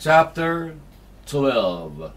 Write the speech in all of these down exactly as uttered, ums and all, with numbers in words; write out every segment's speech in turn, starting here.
Chapter twelve.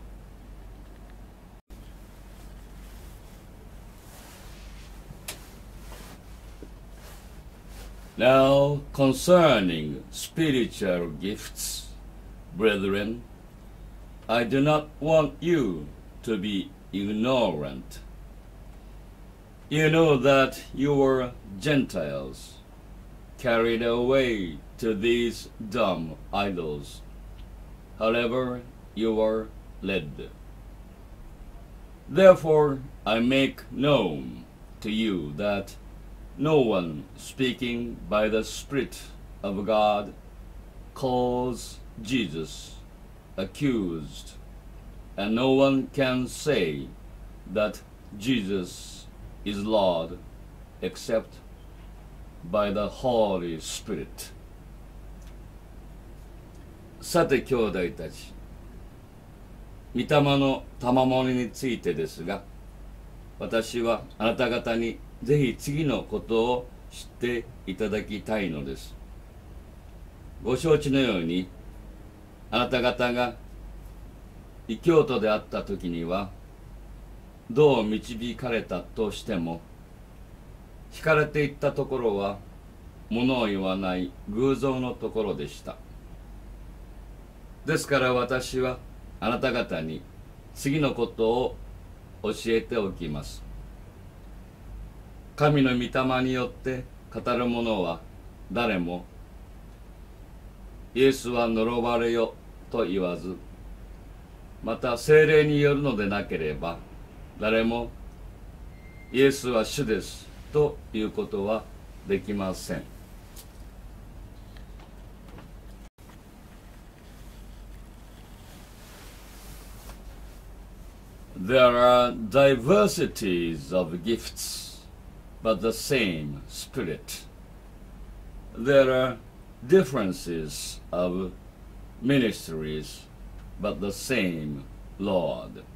Now concerning spiritual gifts, brethren, I do not want you to be ignorant. You know that you were Gentiles, carried away to these dumb idols, however you were led. Therefore I make known to you that no one speaking by the Spirit of God calls Jesus accused, and no one can say that Jesus is Lord except by the Holy Spirit. さて兄弟たち、御霊の賜物についてですが、私はあなた方にぜひ次のことを知っていただきたいのです。ご承知のように、あなた方が異教徒であった時には、どう導かれたとしても、惹かれていったところは、物を言わない偶像のところでした。ですから私はあなた方に次のことを教えておきます。神の御霊によって語る者は誰もイエスは呪われよと言わず、また聖霊によるのでなければ誰もイエスは主ですということはできません。There are diversities of gifts, but the same Spirit. There are differences of ministries, but the same Lord.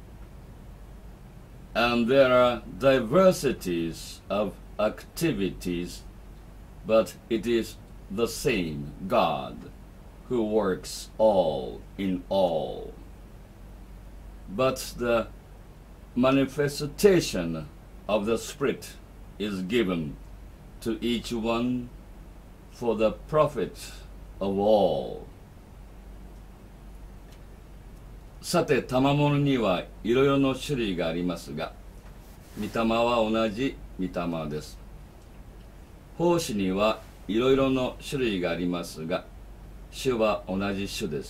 And there are diversities of activities, but it is the same God who works all in all. But the manifestation of the Spirit is given to each one for the profit of all. さて、賜物にはいろいろの種類がありますが、御霊は同じ御霊です。奉仕にはいろいろの種類がありますが、主は同じ主です。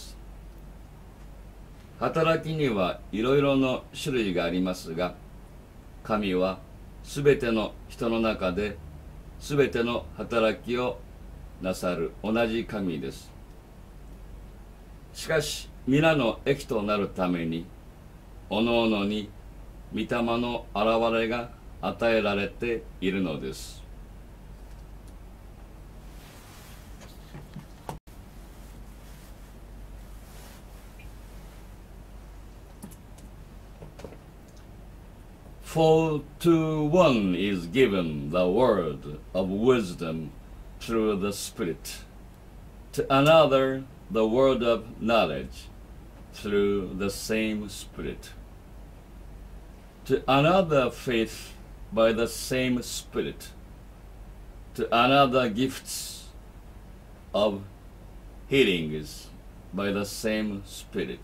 働きにはいろいろの種類がありますが、神はすべての人の中ですべての働きをなさる同じ神です。しかし皆の益となるためにおのおのに御霊の現れが与えられているのです。For to one is given the word of wisdom through the Spirit, to another the word of knowledge through the same Spirit, to another faith by the same Spirit, to another gifts of healings by the same Spirit.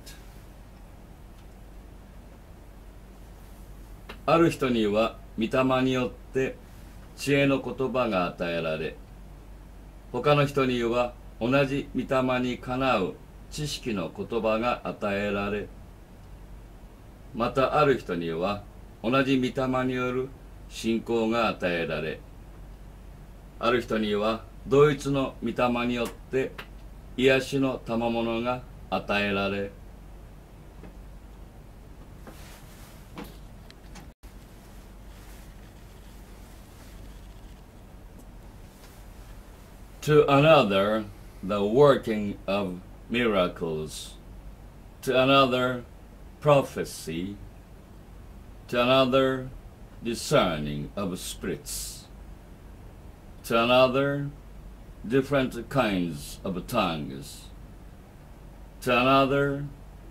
ある人には御霊によって知恵の言葉が与えられ、他の人には同じ御霊にかなう知識の言葉が与えられ、またある人には同じ御霊による信仰が与えられ、ある人には同一の御霊によって癒しの賜物が与えられ、to another the working of miracles, to another prophecy, to another discerning of spirits, to another different kinds of tongues, to another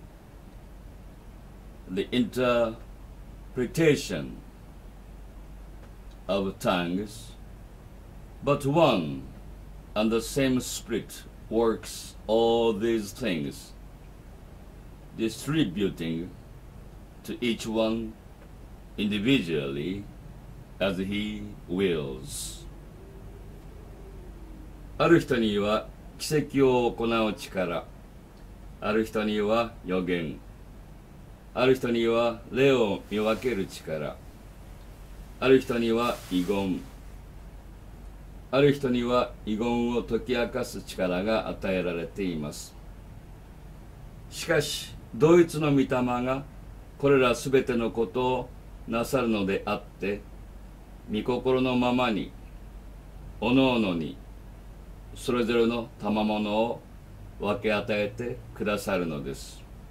the interpretation of tongues, but one and the same Spirit works all these things, distributing to each one individually as he wills. ある人には奇跡を行う力、ある人には預言、ある人には霊を見分ける力、ある人には遺言、ある人には遺言を解き明かす力が与えられています。しかし同一の御霊がこれらすべてのことをなさるのであって、御心のままにおのおのにそれぞれの賜物を分け与えてくださるのです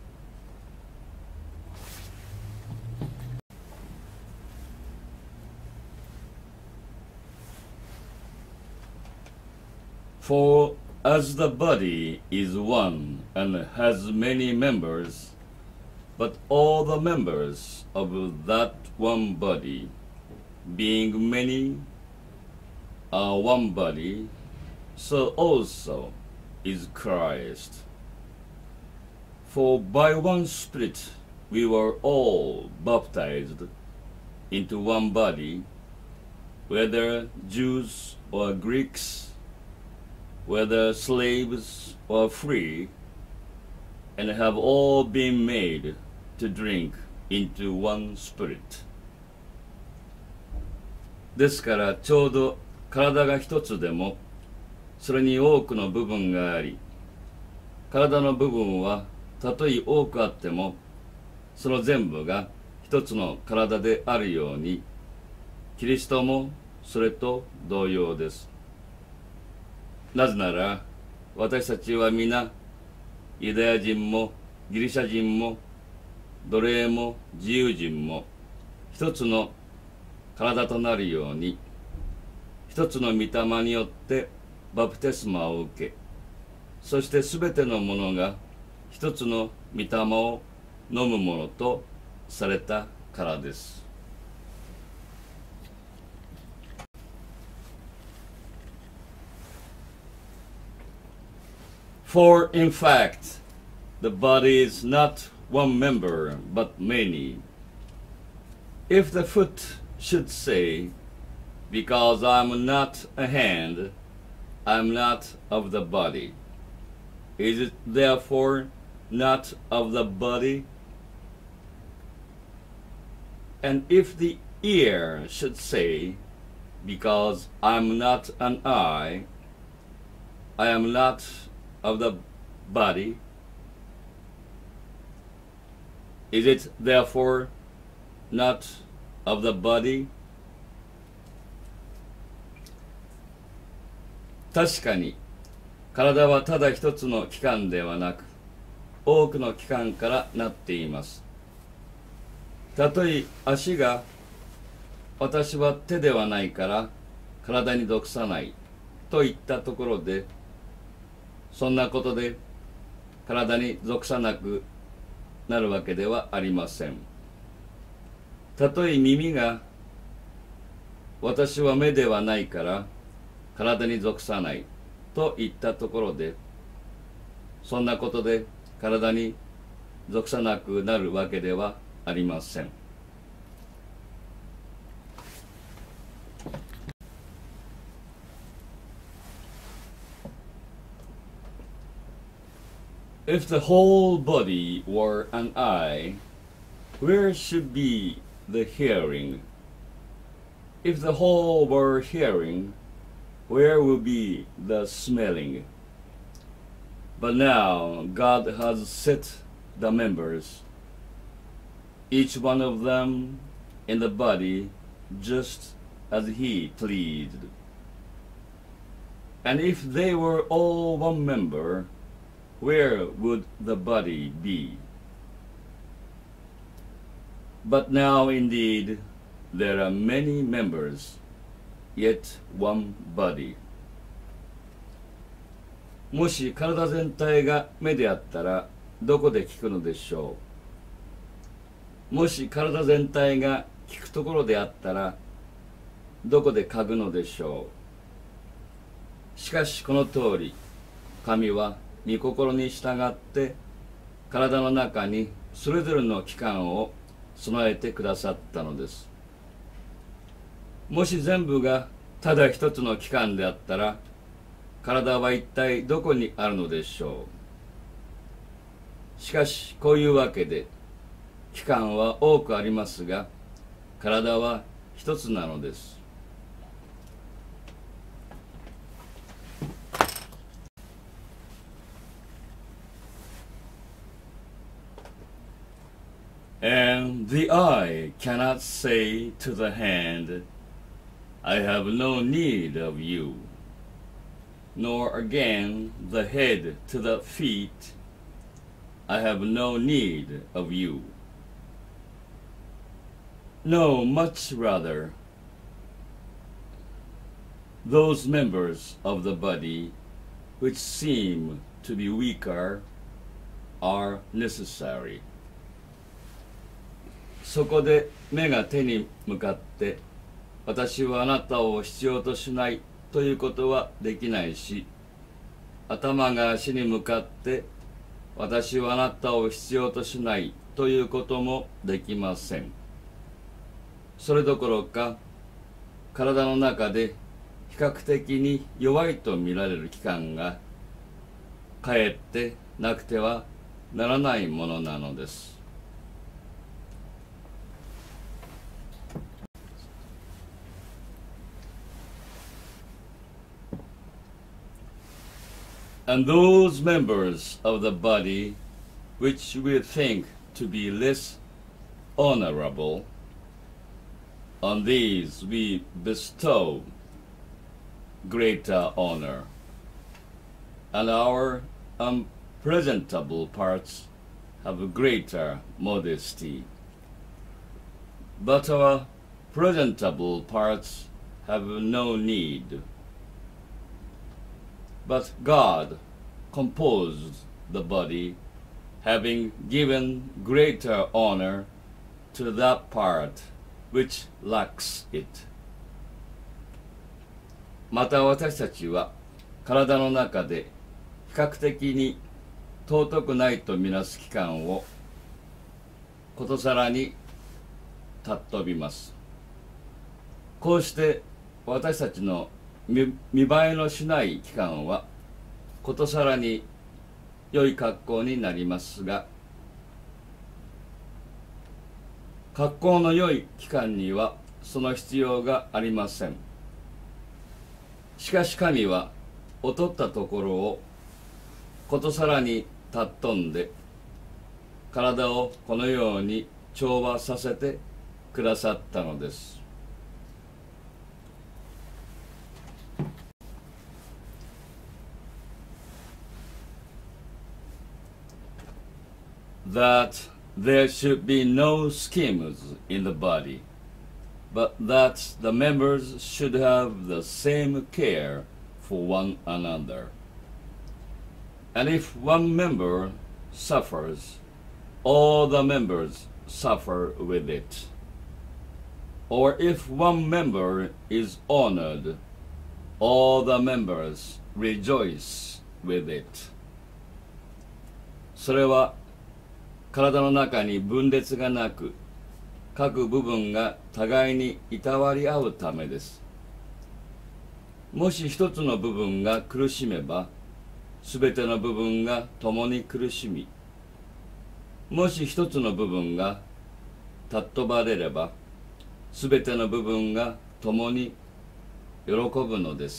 。For as the body is one and has many members, but all the members of that one body, being many, are one body, so also is Christ. For by one Spirit we were all baptized into one body, whether Jews or Greeks, whether slaves or free, and have all been made to drink into one Spirit. ですからちょうど体が一つでもそれに多くの部分があり、体の部分はたとえ多くあってもその全部が一つの体であるように、キリストもそれと同様です。なぜなら私たちは皆ユダヤ人もギリシャ人も奴隷も自由人も一つの体となるように、一つの御霊によってバプテスマを受け、そしてすべてのものが一つの御霊を飲むものとされたからです。For in fact, the body is not one member, but many. If the foot should say, because I'm not a hand, I'm not of the body, is it therefore not of the body? And if the ear should say, because I'm not an eye, I am not of the body, is it therefore not of the body? 確かに体はただ一つの器官ではなく多くの器官からなっています。たとえ足が私は手ではないから体に属さないと言ったところで、そんなことで体に属さなくなるわけではありません。たとえ耳が私は目ではないから体に属さないと言ったところで、そんなことで体に属さなくなるわけではありません。If the whole body were an eye, where should be the hearing? If the whole were hearing, where would be the smelling? But now God has set the members, each one of them in the body, just as He pleased. And if they were all one member, where would the body be? But now indeed there are many members, yet one body. もし体全体が目であったらどこで聞くのでしょう。もし体全体が聞くところであったらどこで嗅ぐのでしょう。しかしこの通り神は御心に従って体の中にそれぞれの器官を備えてくださったのです。もし全部がただ一つの器官であったら体は一体どこにあるのでしょう。しかしこういうわけで器官は多くありますが体は一つなのです。And the eye cannot say to the hand, I have no need of you, nor again the head to the feet, I have no need of you. No, much rather, those members of the body which seem to be weaker are necessary. そこで目が手に向かって私はあなたを必要としないということはできないし、頭が足に向かって私はあなたを必要としないということもできません。それどころか体の中で比較的に弱いと見られる器官がかえってなくてはならないものなのです。And those members of the body which we think to be less honorable, on these we bestow greater honor, and our unpresentable parts have greater modesty. But our presentable parts have no need. But God composed the body, having given greater honor to that part which lacks it. また私たちは体の中で比較的に尊くないとみなす器官をことさらに尊びます。こうして私たちの見見栄えのしない器官はことさらに良い格好になりますが、格好の良い器官にはその必要がありません。しかし神は劣ったところをことさらに尊んで体をこのように調和させてくださったのです。That there should be no schemes in the body, but that the members should have the same care for one another. And if one member suffers, all the members suffer with it. Or if one member is honored, all the members rejoice with it. それは体の中に分裂がなく、各部分が互いにいたわり合うためです。もし一つの部分が苦しめば、すべての部分が共に苦しみ、もし一つの部分が尊ばれれば、すべての部分が共に喜ぶのです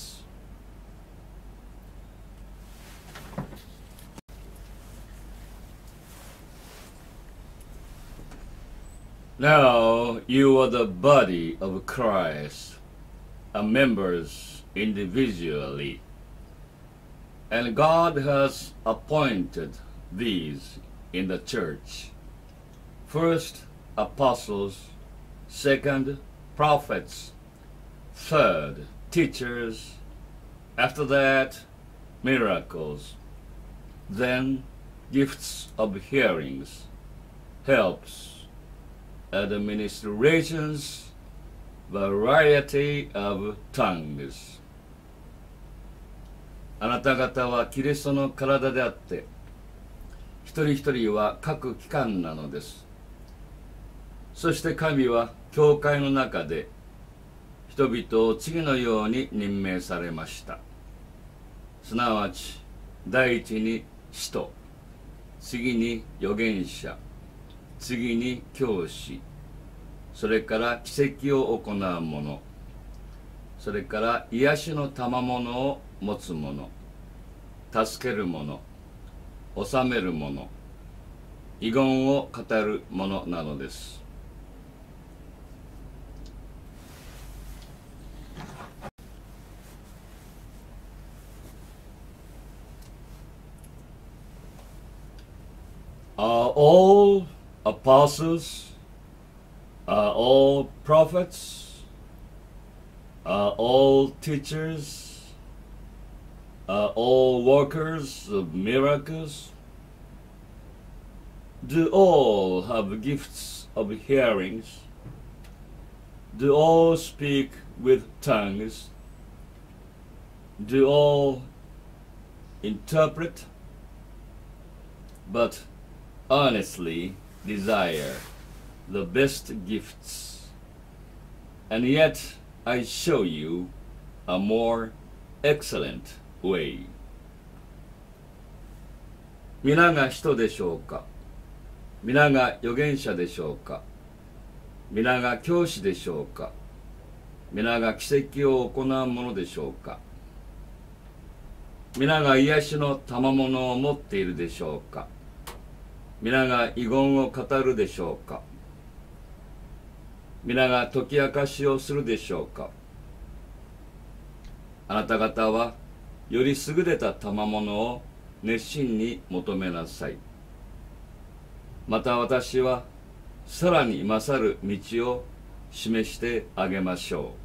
。Now you are the body of Christ, and members individually, and God has appointed these in the church. First, apostles, second, prophets, third, teachers, after that, miracles, then gifts of hearings, helps, administrations, variety of tongues. あなた方はキリストの体であって、一人一人は各機関なのです。そして神は教会の中で人々を次のように任命されました。すなわち第一に使徒、次に預言者、次に教師、それから奇跡を行う者、それから癒しの賜物を持つ者、助ける者、治める者、遺言を語る者なのです。Are all apostles? Are all prophets? Are all teachers? Are all workers of miracles? Do all have gifts of hearings? Do all speak with tongues? Do all interpret? But earnestly desire the best gifts, and yet I show you a more excellent way. 皆が人でしょうか。皆が預言者でしょうか。皆が教師でしょうか。皆が奇跡を行うものでしょうか。皆が癒しの賜物を持っているでしょうか。皆が遺言を語るでしょうか。皆が解き明かしをするでしょうか。あなた方はより優れた賜物を熱心に求めなさい。また私はさらに勝る道を示してあげましょう。